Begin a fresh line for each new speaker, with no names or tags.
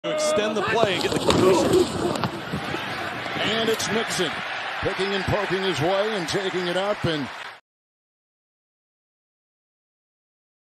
To extend the play and get the completion.
And it's Mixon picking and poking his way and taking it up and